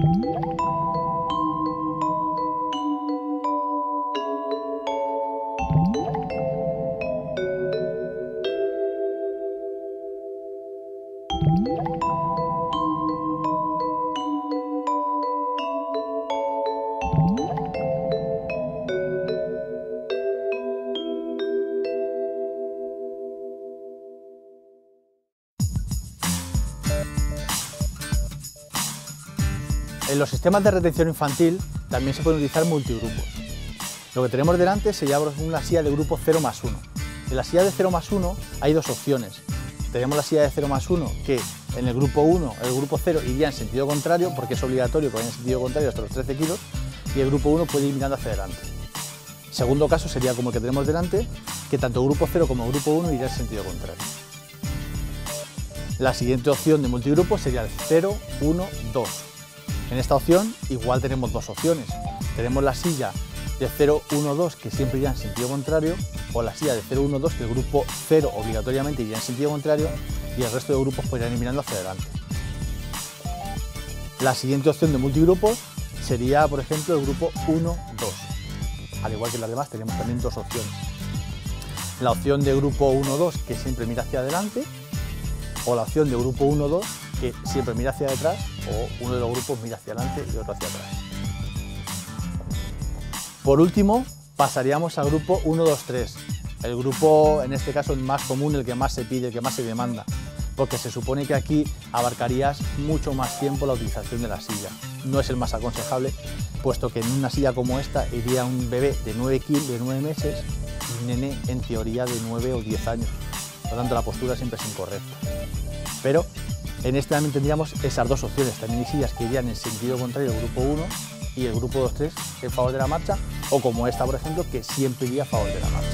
En los sistemas de retención infantil también se pueden utilizar multigrupos. Lo que tenemos delante sería una silla de grupo 0 más 1. En la silla de 0 más 1 hay dos opciones. Tenemos la silla de 0 más 1 que en el grupo 1, el grupo 0 iría en sentido contrario porque es obligatorio que vaya en sentido contrario hasta los 13 kilos y el grupo 1 puede ir mirando hacia adelante. El segundo caso sería como el que tenemos delante, que tanto el grupo 0 como el grupo 1 iría en sentido contrario. La siguiente opción de multigrupo sería el 0, 1, 2. En esta opción igual tenemos dos opciones. Tenemos la silla de 0, 1, 2 que siempre iría en sentido contrario o la silla de 0, 1, 2 que el grupo 0 obligatoriamente iría en sentido contrario y el resto de grupos podrían ir mirando hacia adelante. La siguiente opción de multigrupos sería, por ejemplo, el grupo 1, 2. Al igual que las demás tenemos también dos opciones. La opción de grupo 1, 2 que siempre mira hacia adelante o la opción de grupo 1, 2 que siempre mira hacia detrás o uno de los grupos mira hacia adelante y otro hacia atrás. Por último, pasaríamos al grupo 1, 2, 3. El grupo, en este caso, el más común, el que más se pide, el que más se demanda, porque se supone que aquí abarcarías mucho más tiempo la utilización de la silla. No es el más aconsejable, puesto que en una silla como esta iría un bebé de 9 kilos, de 9 meses, y un nene en teoría de 9 o 10 años. Por lo tanto, la postura siempre es incorrecta. Pero en este también tendríamos esas dos opciones. También hay sillas que irían en sentido contrario el grupo 1 y el grupo 2, 3 en favor de la marcha, o como esta, por ejemplo, que siempre iría a favor de la marcha.